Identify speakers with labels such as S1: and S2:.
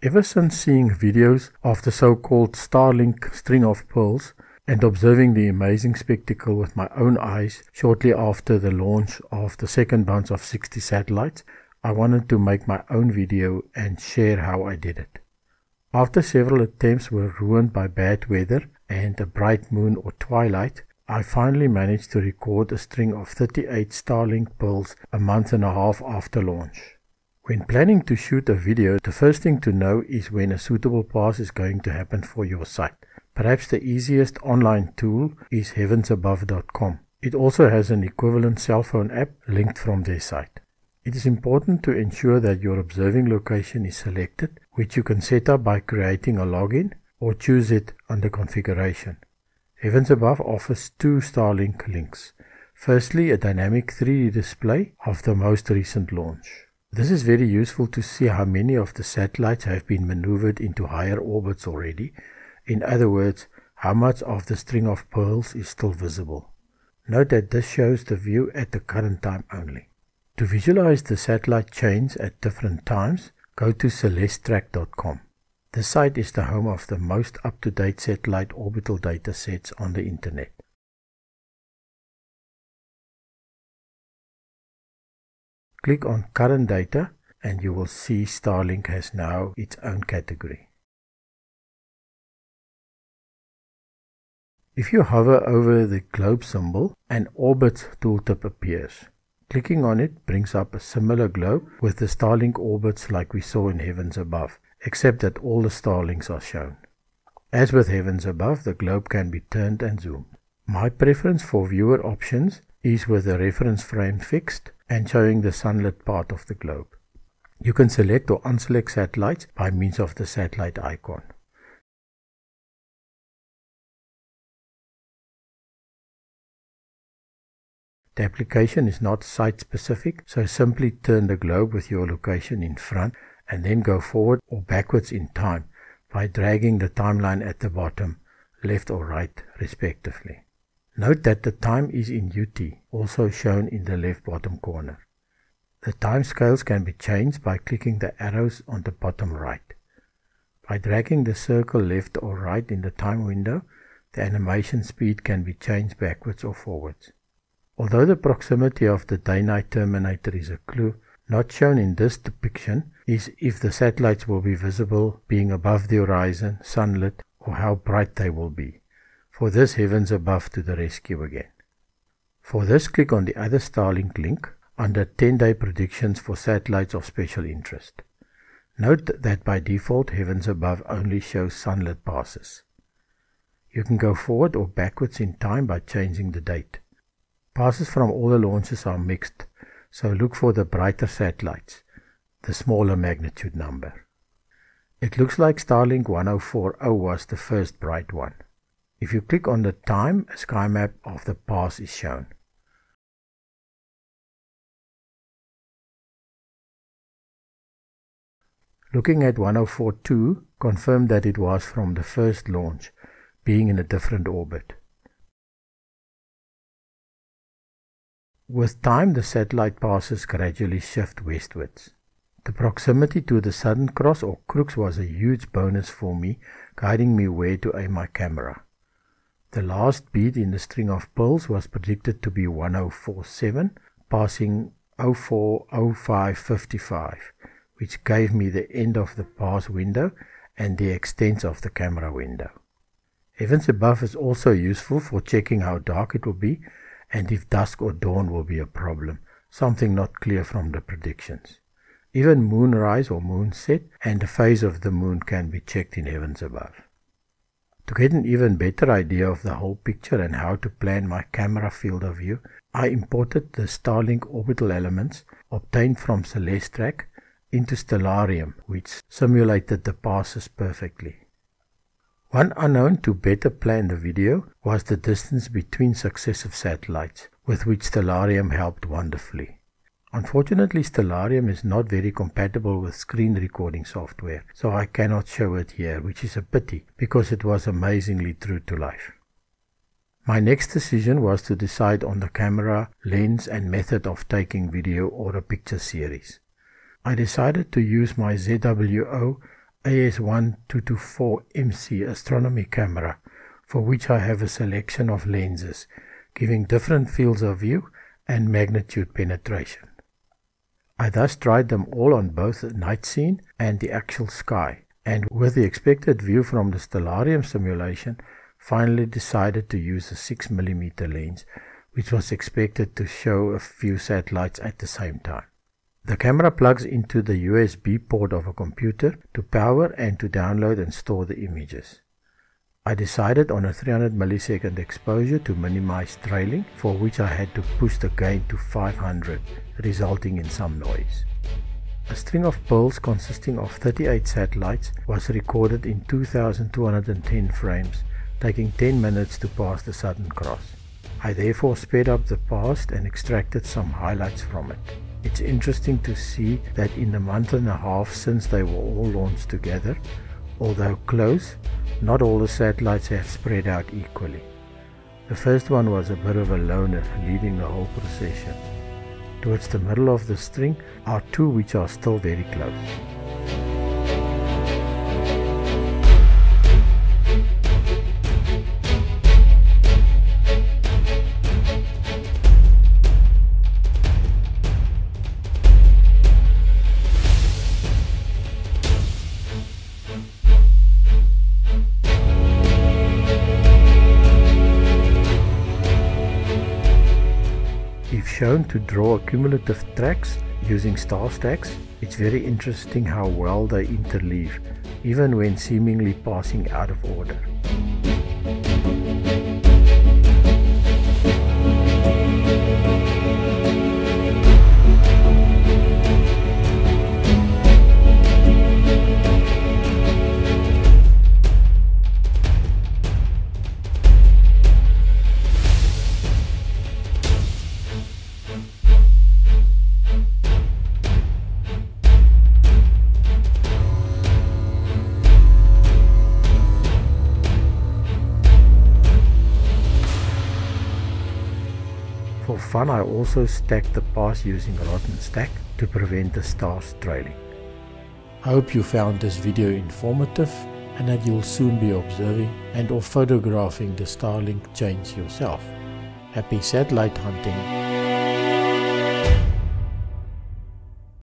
S1: Ever since seeing videos of the so-called Starlink string-of-peals and observing the amazing spectacle with my own eyes shortly after the launch of the second bunch of 60 satellites, I wanted to make my own video and share how I did it. After several attempts were ruined by bad weather and a bright moon or twilight, I finally managed to record a string of 38 Starlink peals a month and a half after launch. When planning to shoot a video, the first thing to know is when a suitable pass is going to happen for your site. Perhaps the easiest online tool is heavensabove.com. It also has an equivalent cell phone app linked from their site. It is important to ensure that your observing location is selected, which you can set up by creating a login or choose it under configuration. Heavens Above offers two Starlink links. Firstly, a dynamic 3D display of the most recent launch. This is very useful to see how many of the satellites have been maneuvered into higher orbits already. In other words, how much of the string of pearls is still visible. Note that this shows the view at the current time only. To visualize the satellite chains at different times, go to celestetrack.com. The site is the home of the most up-to-date satellite orbital data sets on the internet. Click on Current Data and you will see Starlink has now its own category. If you hover over the globe symbol, an orbit tooltip appears. Clicking on it brings up a similar globe with the Starlink orbits like we saw in Heavens Above, except that all the Starlinks are shown. As with Heavens Above, the globe can be turned and zoomed. My preference for viewer options is with the reference frame fixed and showing the sunlit part of the globe. You can select or unselect satellites by means of the satellite icon. The application is not site-specific, so simply turn the globe with your location in front and then go forward or backwards in time by dragging the timeline at the bottom, left or right, respectively. Note that the time is in UT, also shown in the left bottom corner. The time scales can be changed by clicking the arrows on the bottom right. By dragging the circle left or right in the time window, the animation speed can be changed backwards or forwards. Although the proximity of the day-night terminator is a clue, not shown in this depiction is if the satellites will be visible being above the horizon, sunlit, or how bright they will be. For this, Heavens Above to the rescue again. For this, click on the other Starlink link under 10-day predictions for satellites of special interest. Note that by default, Heavens Above only shows sunlit passes. You can go forward or backwards in time by changing the date. Passes from all the launches are mixed, so look for the brighter satellites, the smaller magnitude number. It looks like Starlink 1040 was the first bright one. If you click on the time, a sky map of the pass is shown. Looking at 1042 confirmed that it was from the first launch, being in a different orbit. With time, the satellite passes gradually shift westwards. The proximity to the Southern Cross or crux was a huge bonus for me, guiding me where to aim my camera. The last beat in the string of pearls was predicted to be 1047, passing 040555, which gave me the end of the pass window and the extent of the camera window. Heavens Above is also useful for checking how dark it will be and if dusk or dawn will be a problem, something not clear from the predictions. Even moonrise or moonset and the phase of the moon can be checked in Heavens Above. To get an even better idea of the whole picture and how to plan my camera field of view, I imported the Starlink orbital elements obtained from Celestetrack into Stellarium, which simulated the passes perfectly. One unknown to better plan the video was the distance between successive satellites, with which Stellarium helped wonderfully. Unfortunately, Stellarium is not very compatible with screen recording software, so I cannot show it here, which is a pity, because it was amazingly true to life. My next decision was to decide on the camera, lens and method of taking video or a picture series. I decided to use my ZWO AS1224MC astronomy camera, for which I have a selection of lenses, giving different fields of view and magnitude penetration. I thus tried them all on both the night scene and the actual sky, and with the expected view from the stellarium simulation, finally decided to use a 6mm lens, which was expected to show a few satellites at the same time. The camera plugs into the USB port of a computer to power and to download and store the images. I decided on a 300 millisecond exposure to minimize trailing, for which I had to push the gain to 500, resulting in some noise. A string of pearls consisting of 38 satellites was recorded in 2210 frames, taking 10 minutes to pass the Southern Cross. I therefore sped up the pass and extracted some highlights from it. It's interesting to see that in the month and a half since they were all launched together, although close, not all the satellites have spread out equally. The first one was a bit of a loner, leading the whole procession. Towards the middle of the string are two which are still very close. If shown to draw cumulative tracks using star stacks, it's very interesting how well they interleave, even when seemingly passing out of order. For fun, I also stacked the pass using rod and stack to prevent the stars trailing. I hope you found this video informative and that you'll soon be observing and or photographing the Starlink chains yourself. Happy satellite hunting!